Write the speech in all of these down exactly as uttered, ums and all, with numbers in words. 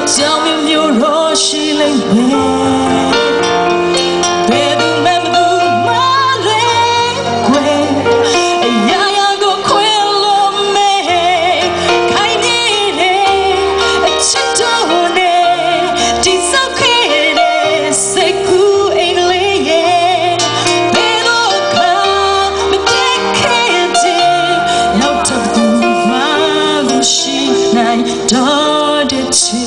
ကြောင်မျိုးတော့ရှိလိမ့်မယ်ဘယ်သူမှမသူမလဲခွဲအရာရာကိုခွဲလို့မဲခိုင်းနေတဲ့အချစ်တော်နဲ့ဒီစောက်ခဲတဲ့စိတ်ကူးအိမ်လေးရဲ့ဘယ်တော့ခါမတက်ခဲ့တဲ့နောက်တော့သူမှလို့ရှိနိုင်တော့တဲ့ချစ်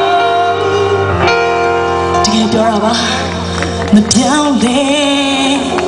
မပြောင်းလဲ